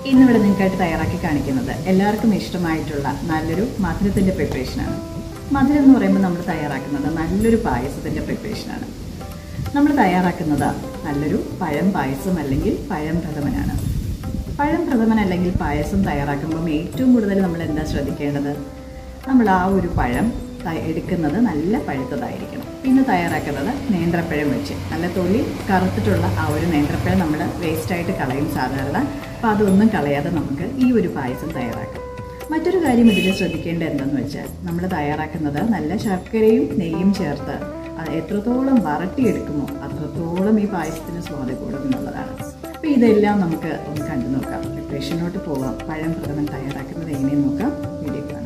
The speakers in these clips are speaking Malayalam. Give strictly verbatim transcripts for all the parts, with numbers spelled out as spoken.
ഇന്നിവിടെ നിങ്ങൾക്കായിട്ട് തയ്യാറാക്കി കാണിക്കുന്നത് എല്ലാവർക്കും ഇഷ്ടമായിട്ടുള്ള നല്ലൊരു മധുരത്തിൻ്റെ പ്രിപ്പറേഷനാണ്. മധുരം എന്ന് പറയുമ്പോൾ നമ്മൾ തയ്യാറാക്കുന്നത് നല്ലൊരു പായസത്തിൻ്റെ പ്രിപ്പറേഷനാണ്. നമ്മൾ തയ്യാറാക്കുന്നത് നല്ലൊരു പഴം പായസം അല്ലെങ്കിൽ പഴം പ്രഥമനാണ്. പഴം പ്രഥമൻ അല്ലെങ്കിൽ പായസം തയ്യാറാക്കുമ്പം ഏറ്റവും കൂടുതൽ നമ്മൾ എന്താ ശ്രദ്ധിക്കേണ്ടത്? നമ്മൾ ആ ഒരു പഴം എടുക്കുന്നത് നല്ല പഴുത്തതായിരിക്കണം. പിന്നെ തയ്യാറാക്കുന്നത് നേന്ത്രപ്പഴം വെച്ച് നല്ല തൊലി കറുത്തിട്ടുള്ള ആ ഒരു നേന്ത്രപ്പഴം നമ്മൾ വേസ്റ്റായിട്ട് കളയും സാധാരണ. അപ്പോൾ അതൊന്നും കളയാതെ നമുക്ക് ഈ ഒരു പായസം തയ്യാറാക്കാം. മറ്റൊരു കാര്യം ഇതിൽ ശ്രദ്ധിക്കേണ്ടത് എന്തെന്ന് വെച്ചാൽ നമ്മൾ തയ്യാറാക്കുന്നത് നല്ല ശർക്കരയും നെയ്യും ചേർത്ത് അത് എത്രത്തോളം വരട്ടിയെടുക്കുമോ അത്രത്തോളം ഈ പായസത്തിന് സ്വാദ് കൂടും എന്നുള്ളതാണ്. അപ്പോൾ ഇതെല്ലാം നമുക്ക് ഒന്ന് കണ്ടു നോക്കാം. പ്രിപ്പറേഷനോട്ട് പോകാം. പഴം പ്രഥമൻ തയ്യാറാക്കുന്നത് എങ്ങനെയെന്ന് നോക്കാം. വീഡിയോ കാണാം.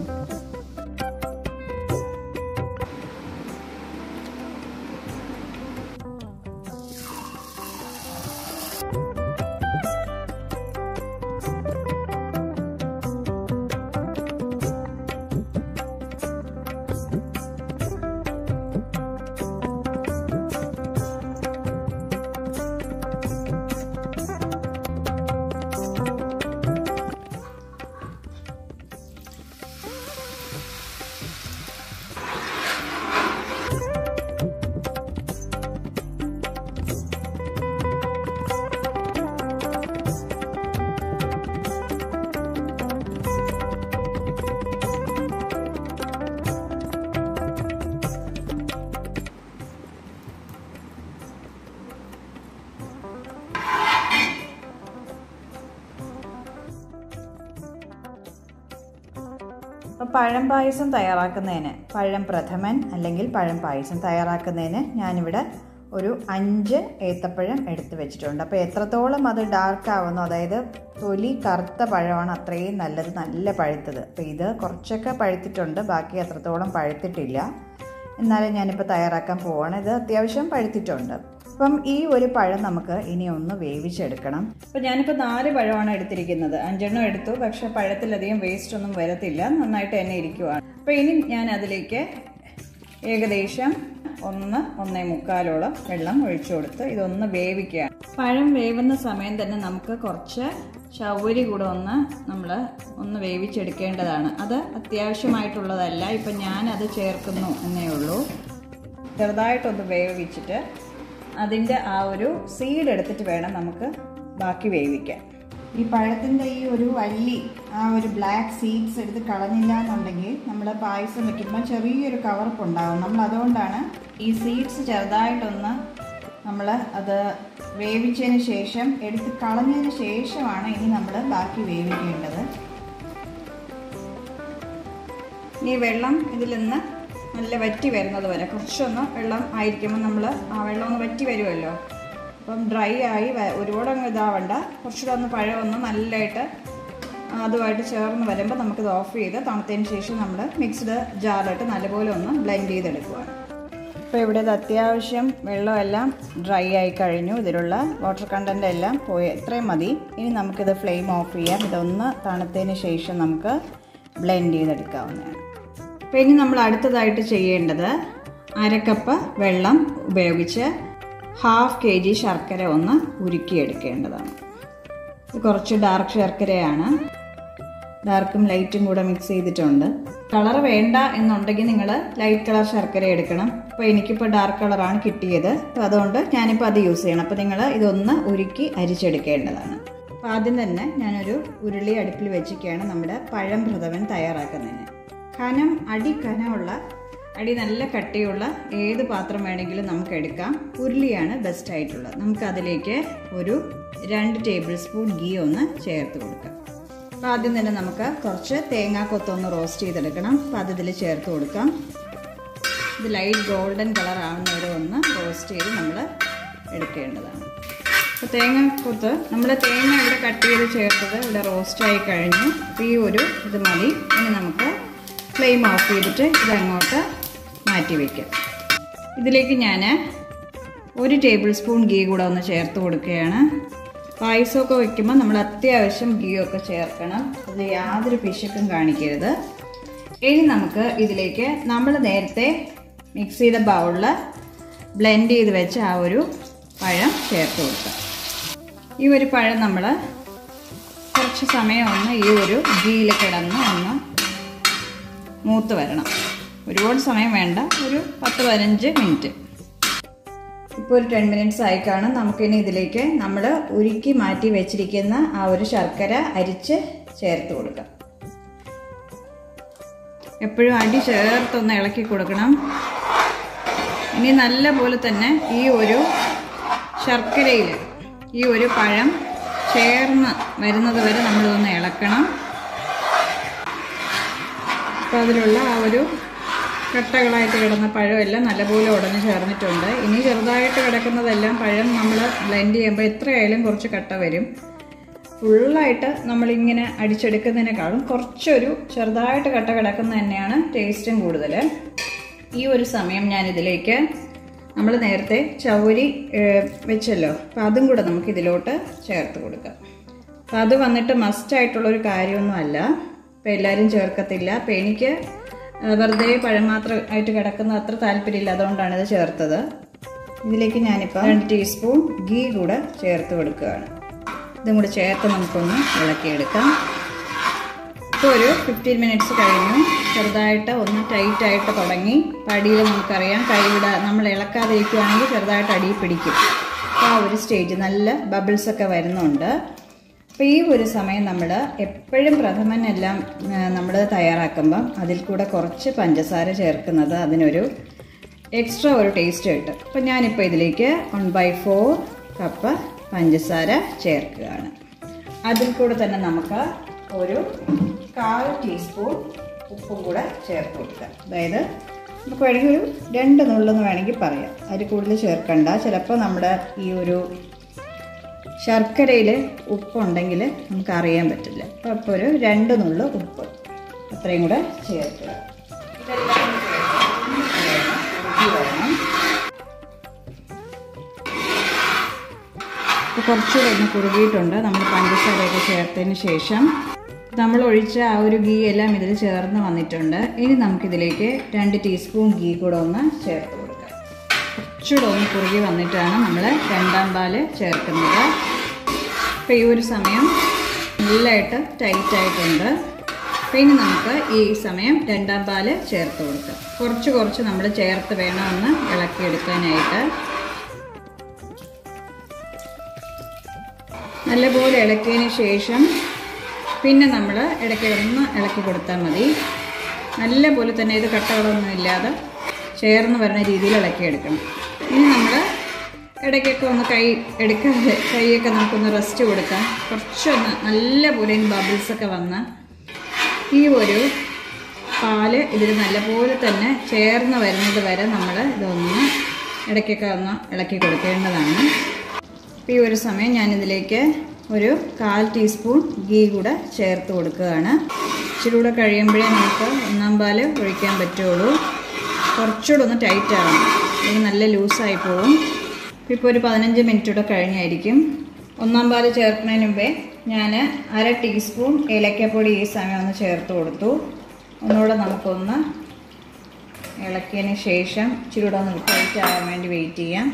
അപ്പോൾ പഴം പായസം തയ്യാറാക്കുന്നതിന് പഴം പ്രഥമൻ അല്ലെങ്കിൽ പഴം പായസം തയ്യാറാക്കുന്നതിന് ഞാനിവിടെ ഒരു അഞ്ച് ഏത്തപ്പഴം എടുത്ത് വെച്ചിട്ടുണ്ട്. അപ്പോൾ എത്രത്തോളം അത് ഡാർക്ക് ആവുന്നു, അതായത് തൊലി കറുത്ത പഴമാണ് അത്രയും നല്ലത്, നല്ല പഴുത്തത്. അപ്പോൾ ഇത് കുറച്ചൊക്കെ പഴുത്തിട്ടുണ്ട്, ബാക്കി അത്രത്തോളം പഴുത്തിട്ടില്ല. എന്നാലും ഞാനിപ്പോൾ തയ്യാറാക്കാൻ പോവാണ്. ഇത് അത്യാവശ്യം പഴുത്തിട്ടുണ്ട്. അപ്പം ഈ ഒരു പഴം നമുക്ക് ഇനി ഒന്ന് വേവിച്ചെടുക്കണം. അപ്പോൾ ഞാനിപ്പോൾ നാല് പഴമാണ് എടുത്തിരിക്കുന്നത്. അഞ്ചെണ്ണം എടുത്തു, പക്ഷേ പഴത്തിലധികം വേസ്റ്റ് ഒന്നും വരത്തില്ല, നന്നായിട്ട് തന്നെ ഇരിക്കുവാണ്. അപ്പോൾ ഇനി ഞാൻ അതിലേക്ക് ഏകദേശം ഒന്ന് ഒന്നേ മുക്കാലോളം വെള്ളം ഒഴിച്ചു കൊടുത്ത് ഇതൊന്ന് വേവിക്കുക. പഴം വേവുന്ന സമയം തന്നെ നമുക്ക് കുറച്ച് ചവ്വരി കൂടെ ഒന്ന് നമ്മൾ ഒന്ന് വേവിച്ചെടുക്കേണ്ടതാണ്. അത് അത്യാവശ്യമായിട്ടുള്ളതല്ല, ഇപ്പം ഞാനത് ചേർക്കുന്നു എന്നേ ഉള്ളൂ. ചെറുതായിട്ടൊന്ന് വേവിച്ചിട്ട് അതിൻ്റെ ആ ഒരു സീഡ് എടുത്തിട്ട് വേണം നമുക്ക് ബാക്കി വേവിക്കാൻ. ഈ പഴത്തിൻ്റെ ഈ ഒരു വള്ളി ആ ഒരു ബ്ലാക്ക് സീഡ്സ് എടുത്ത് കളഞ്ഞില്ല എന്നുണ്ടെങ്കിൽ നമ്മൾ പായസം വയ്ക്കുമ്പോൾ ചെറിയൊരു കവർപ്പുണ്ടാകും. നമ്മൾ അതുകൊണ്ടാണ് ഈ സീഡ്സ് ചെറുതായിട്ടൊന്ന് നമ്മൾ അത് വേവിച്ചതിന് ശേഷം എടുത്ത് കളഞ്ഞതിന് ശേഷമാണ് ഇനി നമ്മൾ ബാക്കി വേവിക്കേണ്ടത്. ഈ വെള്ളം ഇതിൽ നിന്ന് നല്ല വറ്റി വരുന്നത് വരെ കുറച്ചൊന്ന് വെള്ളം ആയിരിക്കുമ്പോൾ നമ്മൾ ആ വെള്ളം ഒന്ന് വറ്റി വരുമല്ലോ. അപ്പം ഡ്രൈ ആയി ഒരുപാട് അങ്ങ് ഇതാവണ്ട, കുറച്ചുകൂടെ ഒന്ന് പഴം ഒന്ന് നല്ലതായിട്ട് അതുമായിട്ട് ചേർന്ന് വരുമ്പോൾ നമുക്കിത് ഓഫ് ചെയ്ത് തണുത്തതിന് ശേഷം നമ്മൾ മിക്സ്ഡ് ജാറിലിട്ട് നല്ലപോലെ ഒന്ന് ബ്ലെൻഡ് ചെയ്തെടുക്കുകയാണ്. ഇപ്പോൾ ഇവിടെ ഇത് അത്യാവശ്യം വെള്ളമെല്ലാം ഡ്രൈ ആയി കഴിഞ്ഞു. ഇതിലുള്ള വാട്ടർ കണ്ടൻ്റ് എല്ലാം പോയി, ഇത്രയും മതി. ഇനി നമുക്കിത് ഫ്ലെയിം ഓഫ് ചെയ്യാം. ഇതൊന്ന് തണുത്തതിന് ശേഷം നമുക്ക് ബ്ലെൻഡ് ചെയ്തെടുക്കാവുന്നതാണ്. അപ്പോൾ ഇനി നമ്മൾ അടുത്തതായിട്ട് ചെയ്യേണ്ടത് അരക്കപ്പ് വെള്ളം ഉപയോഗിച്ച് ഹാഫ് കെ ജി ശർക്കര ഒന്ന് ഉരുക്കിയെടുക്കേണ്ടതാണ്. ഇത് കുറച്ച് ഡാർക്ക് ശർക്കരയാണ്, ഡാർക്കും ലൈറ്റും കൂടെ മിക്സ് ചെയ്തിട്ടുണ്ട്. കളർ വേണ്ട എന്നുണ്ടെങ്കിൽ നിങ്ങൾ ലൈറ്റ് കളർ ശർക്കര എടുക്കണം. അപ്പോൾ എനിക്കിപ്പോൾ ഡാർക്ക് കളറാണ് കിട്ടിയത്, അപ്പോൾ അതുകൊണ്ട് ഞാനിപ്പോൾ അത് യൂസ് ചെയ്യണം. അപ്പോൾ നിങ്ങൾ ഇതൊന്ന് ഉരുക്കി അരിച്ചെടുക്കേണ്ടതാണ്. അപ്പോൾ ആദ്യം തന്നെ ഞാനൊരു ഉരുളി അടുപ്പിൽ വെച്ചിട്ടാണ് നമ്മുടെ പഴം പ്രഥമൻ തയ്യാറാക്കുന്നതിന്. കനം അടി കനമുള്ള അടി നല്ല കട്ടിയുള്ള ഏത് പാത്രം വേണമെങ്കിലും നമുക്ക് എടുക്കാം. ഉരുളിയാണ് ബെസ്റ്റ് ആയിട്ടുള്ളത്. നമുക്കതിലേക്ക് ഒരു രണ്ട് ടേബിൾ സ്പൂൺ ഗീ ഒന്ന് ചേർത്ത് കൊടുക്കാം. അപ്പോൾ ആദ്യം തന്നെ നമുക്ക് കുറച്ച് തേങ്ങാക്കൊത്തൊന്ന് റോസ്റ്റ് ചെയ്തെടുക്കണം. അപ്പോൾ അത് ഇതിൽ ചേർത്ത് കൊടുക്കാം. ഇത് ലൈറ്റ് ഗോൾഡൻ കളർ ആവുന്നവരെ ഒന്ന് റോസ്റ്റ് ചെയ്ത് നമ്മൾ എടുക്കേണ്ടതാണ്. അപ്പോൾ തേങ്ങാക്കൊത്ത് നമ്മൾ തേങ്ങ ഇവിടെ കട്ട് ചെയ്ത് ചേർത്തത് ഇവിടെ റോസ്റ്റായി കഴിഞ്ഞു. അപ്പോൾ ഈ ഒരു ഇത് മതി. ഇനി നമുക്ക് ഫ്ലെയിം ഓഫ് ചെയ്തിട്ട് ഇതങ്ങോട്ട് മാറ്റി വയ്ക്കാം. ഇതിലേക്ക് ഞാൻ ഒരു ടേബിൾ സ്പൂൺ ഗീ കൂടെ ഒന്ന് ചേർത്ത് കൊടുക്കുകയാണ്. പായസമൊക്കെ വയ്ക്കുമ്പോൾ നമ്മൾ അത്യാവശ്യം ഗീ ഒക്കെ ചേർക്കണം. അത് യാതൊരു പിശുക്കും കാണിക്കരുത്. ഇനി നമുക്ക് ഇതിലേക്ക് നമ്മൾ നേരത്തെ മിക്സ് ചെയ്ത ബൗളിൽ ബ്ലെൻഡ് ചെയ്ത് വെച്ച ആ ഒരു പഴം ചേർത്ത് കൊടുക്കാം. ഈ ഒരു പഴം നമ്മൾ കുറച്ച് സമയം ഒന്ന് ഈ ഒരു ഗീയിൽ കിടന്ന് ഒന്ന് മൂത്ത് വരണം. ഒരുപാട് സമയം വേണ്ട, ഒരു പത്ത് പതിനഞ്ച് മിനിറ്റ്. ഇപ്പോൾ ഒരു ടെൻ മിനിറ്റ്സ് ആയി കാണും. നമുക്കിനി ഇതിലേക്ക് നമ്മൾ ഉരുക്കി മാറ്റി വെച്ചിരിക്കുന്ന ആ ഒരു ശർക്കര അരിച്ച് ചേർത്ത് കൊടുക്കാം. എപ്പോഴും അടി ചേർത്തൊന്ന് ഇളക്കി കൊടുക്കണം. ഇനി നല്ല പോലെ തന്നെ ഈ ഒരു ശർക്കരയിൽ ഈ ഒരു പഴം ചേർന്ന് വരുന്നത് വരെ നമ്മളിതൊന്ന് ഇളക്കണം. അപ്പോൾ അതിലുള്ള ആ ഒരു കട്ടകളായിട്ട് കിടന്ന പഴമെല്ലാം നല്ലപോലെ ഉടഞ്ഞ് ചേർന്നിട്ടുണ്ട്. ഇനി ചെറുതായിട്ട് കിടക്കുന്നതെല്ലാം പഴം നമ്മൾ ബ്ലെൻഡ് ചെയ്യുമ്പോൾ എത്രയായാലും കുറച്ച് കട്ട വരും. ഫുള്ളായിട്ട് നമ്മളിങ്ങനെ അടിച്ചെടുക്കുന്നതിനേക്കാളും കുറച്ചൊരു ചെറുതായിട്ട് കട്ട കിടക്കുന്നത് തന്നെയാണ് ടേസ്റ്റും കൂടുതൽ. ഈ ഒരു സമയം ഞാനിതിലേക്ക് നമ്മൾ നേരത്തെ ചൗരി വെച്ചല്ലോ, അപ്പം അതും കൂടെ നമുക്ക് ഇതിലോട്ട് ചേർത്ത് കൊടുക്കാം. അപ്പം അത് വന്നിട്ട് മസ്റ്റായിട്ടുള്ളൊരു കാര്യമൊന്നുമല്ല, ഇപ്പം എല്ലാവരും ചേർക്കത്തില്ല. അപ്പം എനിക്ക് വെറുതെ പഴം മാത്രമായിട്ട് കിടക്കുന്ന അത്ര താല്പര്യമില്ല, അതുകൊണ്ടാണ് ഇത് ചേർത്തത്. ഇതിലേക്ക് ഞാനിപ്പോൾ രണ്ട് ടീസ്പൂൺ ഗീ കൂടെ ചേർത്ത് കൊടുക്കുകയാണ്. ഇതും കൂടെ ചേർത്ത് നമുക്കൊന്ന് ഇളക്കിയെടുക്കാം. ഇപ്പോൾ ഒരു ഫിഫ്റ്റീൻ മിനിറ്റ്സ് കഴിഞ്ഞു. ചെറുതായിട്ട് ഒന്ന് ടൈറ്റായിട്ട് തുടങ്ങി. അടിയിൽ നമുക്കറിയാം കൈവിട നമ്മൾ ഇളക്കാതെ ഇരിക്കുകയാണെങ്കിൽ ചെറുതായിട്ട് അടിയിൽ പിടിക്കും. അപ്പോൾ ആ ഒരു സ്റ്റേജ് നല്ല ബബിൾസൊക്കെ വരുന്നുണ്ട്. അപ്പോൾ ഈ ഒരു സമയം നമ്മൾ എപ്പോഴും പ്രഥമനെല്ലാം നമ്മൾ തയ്യാറാക്കുമ്പം അതിൽ കൂടെ കുറച്ച് പഞ്ചസാര ചേർക്കുന്നത് അതിനൊരു എക്സ്ട്രാ ഒരു ടേസ്റ്റ് കിട്ടും. അപ്പോൾ ഞാനിപ്പോൾ ഇതിലേക്ക് വൺ ബൈ ഫോർ കപ്പ് പഞ്ചസാര ചേർക്കുകയാണ്. അതിൽ കൂടെ തന്നെ നമുക്ക് ഒരു കാൽ ടീസ്പൂൺ ഉപ്പും കൂടെ ചേർത്ത് കൊടുക്കാം. അതായത് നമുക്ക് വേണമെങ്കിൽ ഒരു രണ്ട് നുള്ളെന്ന് വേണമെങ്കിൽ പറയാം. അതിൽ കൂടുതൽ ചേർക്കണ്ട. ചിലപ്പോൾ നമ്മുടെ ഈ ഒരു ശർക്കരയിൽ ഉപ്പുണ്ടെങ്കിൽ നമുക്ക് അറിയാൻ പറ്റില്ല. അപ്പോൾ അപ്പോൾ ഒരു രണ്ട് നുള്ള് ഉപ്പ് അത്രയും കൂടെ ചേർക്കുക. ഇതെല്ലാം വരണം. ഇപ്പോൾ കുറച്ചുകൂടെ ഒന്ന് കുറുകിയിട്ടുണ്ട്. നമ്മൾ പഞ്ചസാരയൊക്കെ ചേർത്തതിന് ശേഷം നമ്മൾ ഒഴിച്ച ആ ഒരു ഗീ എല്ലാം ഇതിൽ ചേർന്ന് വന്നിട്ടുണ്ട്. ഇനി നമുക്കിതിലേക്ക് രണ്ട് ടീസ്പൂൺ ഗീ കൂടെ ഒന്ന് ചേർത്ത് കൊടുക്കാം. കുറച്ചുകൂടെ ഒന്ന് കുറുകി വന്നിട്ടാണ് നമ്മൾ രണ്ടാം പാല് ചേർക്കുന്നത്. അപ്പോൾ ഈ ഒരു സമയം നല്ലതായിട്ട് ടൈറ്റായിട്ടുണ്ട്. അപ്പോൾ ഇനി നമുക്ക് ഈ സമയം രണ്ടാം പാല് ചേർത്ത് കൊടുക്കാം. കുറച്ച് കുറച്ച് നമ്മൾ ചേർത്ത് വേണമെന്ന് ഇളക്കിയെടുക്കാനായിട്ട്. നല്ലപോലെ ഇളക്കിയതിന് ശേഷം പിന്നെ നമ്മൾ ഇടയ്ക്ക് ഒന്ന് ഇളക്കി കൊടുത്താൽ മതി. നല്ലപോലെ തന്നെ ഇത് കട്ടകളൊന്നും ഇല്ലാതെ ചേർന്ന് വരുന്ന രീതിയിൽ ഇളക്കിയെടുക്കണം. ഇനി നമ്മൾ ഇടയ്ക്കൊക്കെ ഒന്ന് കൈ എടുക്കാതെ കൈയൊക്കെ നമുക്കൊന്ന് റെസ്റ്റ് കൊടുക്കാം. കുറച്ചൊന്ന് നല്ലപോലെ ഇനി ബബിൾസൊക്കെ വന്ന് ഈ ഒരു പാല് ഇതിൽ നല്ലപോലെ തന്നെ ചേർന്ന് വരുന്നത് വരെ നമ്മൾ ഇതൊന്ന് ഇടയ്ക്കൊക്കെ ഒന്ന് ഇളക്കി കൊടുക്കേണ്ടതാണ്. ഈ ഒരു സമയം ഞാനിതിലേക്ക് ഒരു കാൽ ടീസ്പൂൺ ഗീ കൂടെ ചേർത്ത് കൊടുക്കുകയാണ്. ഇച്ചിരി കൂടെ കഴിയുമ്പോഴേ നമുക്ക് ഒന്നാം പാല് ഒഴിക്കാൻ പറ്റുള്ളൂ. കുറച്ചുകൂടെ ഒന്ന് ടൈറ്റ് ആവണം, ഇത് നല്ല ലൂസായി പോകും. ഇപ്പോൾ ഒരു പതിനഞ്ച് മിനിറ്റ് കൂടെ കഴിഞ്ഞായിരിക്കും. ഒന്നാം പാല് ചേർക്കുന്നതിന് മുമ്പേ ഞാൻ അര ടീസ്പൂൺ ഏലക്കപ്പൊടി ഈ സമയം ഒന്ന് ചേർത്ത് കൊടുത്തു. ഒന്നുകൂടെ നമുക്കൊന്ന് ഇളക്കിയതിന് ശേഷം ഇച്ചിരി കൂടെ ഒന്ന് ടൈറ്റ് ആവാൻ വേണ്ടി വെയിറ്റ് ചെയ്യാം.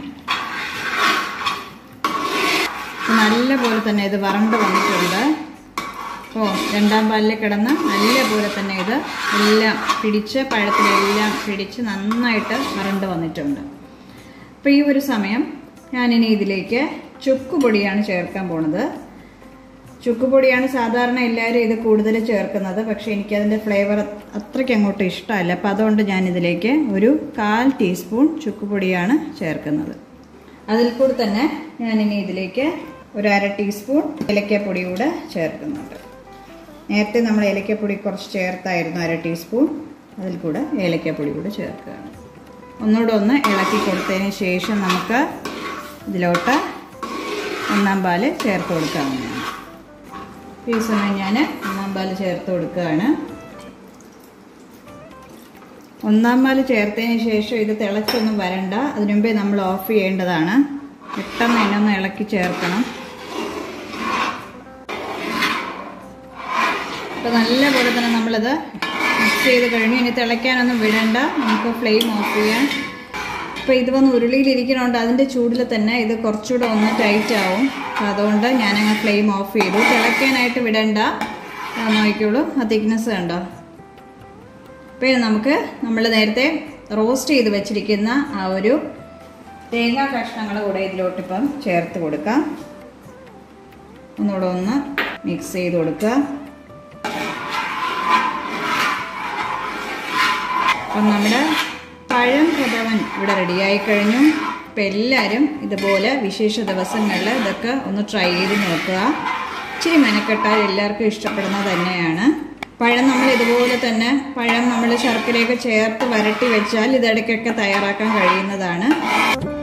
നല്ലപോലെ തന്നെ ഇത് വരണ്ട് വന്നിട്ടുണ്ട്. അപ്പോൾ രണ്ടാം പാലിൽ കിടന്ന് നല്ലപോലെ തന്നെ ഇത് എല്ലാം പിടിച്ച് പഴത്തിലെല്ലാം പിടിച്ച് നന്നായിട്ട് വരണ്ട് വന്നിട്ടുണ്ട്. അപ്പോൾ ഈ ഒരു സമയം ഞാനിനി ഇതിലേക്ക് ചുക്കുപൊടിയാണ് ചേർക്കാൻ പോണത്. ചുക്കുപൊടിയാണ് സാധാരണ എല്ലാവരും ഇത് കൂടുതൽ ചേർക്കുന്നത്. പക്ഷേ എനിക്കതിൻ്റെ ഫ്ലേവർ അത്രയ്ക്ക് അങ്ങോട്ട് ഇഷ്ടമല്ല. അപ്പോൾ അതുകൊണ്ട് ഞാനിതിലേക്ക് ഒരു കാൽ ടീസ്പൂൺ ചുക്കുപൊടിയാണ് ചേർക്കുന്നത്. അതിൽ കൂടെ തന്നെ ഞാനിനി ഇതിലേക്ക് ഒരു അര ടീസ്പൂൺ ഏലക്കപ്പൊടി കൂടെ ചേർക്കുന്നുണ്ട്. നേരത്തെ നമ്മൾ ഏലക്കപ്പൊടി കുറച്ച് ചേർത്തായിരുന്നു അര ടീസ്പൂൺ. അതിൽ കൂടെ ഏലക്കപ്പൊടി കൂടെ ചേർക്കുകയാണ്. ഒന്നുകൂടെ ഒന്ന് ഇളക്കി കൊടുത്തതിന് ശേഷം നമുക്ക് ഇതിലോട്ട് ഒന്നാം പാല് ചേർത്ത് കൊടുക്കാവുന്നതാണ്. ഈ സമയം ഞാൻ ഒന്നാം പാല് ചേർത്ത് കൊടുക്കുകയാണ്. ഒന്നാം പാല് ചേർത്തതിന് ശേഷം ഇത് തിളച്ചൊന്നും വരണ്ട. അതിനു മുമ്പേ നമ്മൾ ഓഫ് ചെയ്യേണ്ടതാണ്. പെട്ടെന്ന് തന്നെ ഒന്ന് ഇളക്കി ചേർക്കണം. അപ്പോൾ നല്ലപോലെ തന്നെ നമ്മളിത് മിക്സ് ചെയ്ത് കഴിഞ്ഞു. ഇനി തിളയ്ക്കാനൊന്നും വിടണ്ട, നമുക്ക് ഫ്ലെയിം ഓഫ് ചെയ്യാം. അപ്പോൾ ഇത് വന്ന് ഉരുളിയിലിരിക്കണോണ്ട് അതിൻ്റെ ചൂടിൽ തന്നെ ഇത് കുറച്ചുകൂടെ ഒന്ന് ടൈറ്റ് ആവും. അപ്പോൾ അതുകൊണ്ട് ഞാനങ്ങ് ഫ്ലെയിം ഓഫ് ചെയ്തു. തിളയ്ക്കാനായിട്ട് വിടണ്ട, നോക്കിക്കോളൂ ആ തിക്നെസ് കണ്ടോ. അപ്പോൾ നമുക്ക് നമ്മൾ നേരത്തെ റോസ്റ്റ് ചെയ്ത് വെച്ചിരിക്കുന്ന ആ ഒരു തേങ്ങാ കഷ്ണങ്ങൾ കൂടെ ഇതിലോട്ടിപ്പം ചേർത്ത് കൊടുക്കാം. ഒന്നുകൂടെ ഒന്ന് മിക്സ് ചെയ്ത് കൊടുക്കുക. അപ്പം നമ്മുടെ പഴം പ്രഥമൻ ഇവിടെ റെഡിയായി കഴിഞ്ഞു. അപ്പം എല്ലാവരും ഇതുപോലെ വിശേഷ ദിവസങ്ങളിൽ ഇതൊക്കെ ഒന്ന് ട്രൈ ചെയ്ത് നോക്കുക. ഇച്ചിരി മെനക്കെട്ടാൽ എല്ലാവർക്കും ഇഷ്ടപ്പെടുന്നത് തന്നെയാണ്. പഴം നമ്മൾ ഇതുപോലെ തന്നെ പഴം നമ്മൾ ശർക്കരയൊക്കെ ചേർത്ത് വരട്ടി വെച്ചാൽ ഇതിടയ്ക്കൊക്കെ തയ്യാറാക്കാൻ കഴിയുന്നതാണ്.